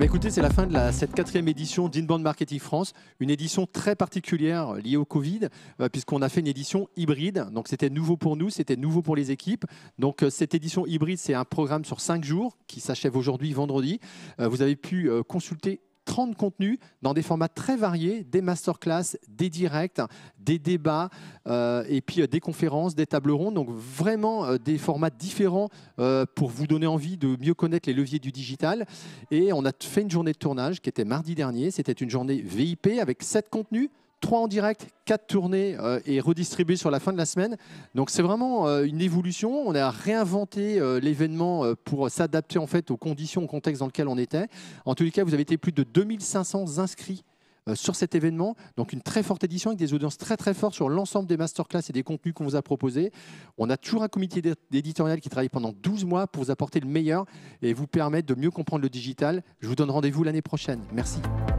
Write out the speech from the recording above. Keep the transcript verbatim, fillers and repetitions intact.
bien, écoutez, c'est la fin de la, cette quatrième édition d'Inbound Marketing France, une édition très particulière liée au Covid, euh, puisqu'on a fait une édition hybride. Donc, c'était nouveau pour nous, c'était nouveau pour les équipes. Donc, euh, cette édition hybride, c'est un programme sur cinq jours qui s'achève aujourd'hui, vendredi. Euh, vous avez pu euh, consulter trente contenus dans des formats très variés, des masterclass, des directs, des débats, euh, et puis euh, des conférences, des tables rondes. Donc vraiment euh, des formats différents euh, pour vous donner envie de mieux connaître les leviers du digital. Et on a fait une journée de tournage qui était mardi dernier. C'était une journée V I P avec sept contenus, trois en direct, quatre tournés euh, et redistribués sur la fin de la semaine. Donc c'est vraiment euh, une évolution. On a réinventé euh, l'événement euh, pour s'adapter en fait aux conditions, au contexte dans lequel on était. En tous les cas, vous avez été plus de deux mille cinq cents inscrits euh, sur cet événement. Donc une très forte édition avec des audiences très très fortes sur l'ensemble des masterclass et des contenus qu'on vous a proposés. On a toujours un comité d'éditorial qui travaille pendant douze mois pour vous apporter le meilleur et vous permettre de mieux comprendre le digital. Je vous donne rendez-vous l'année prochaine. Merci.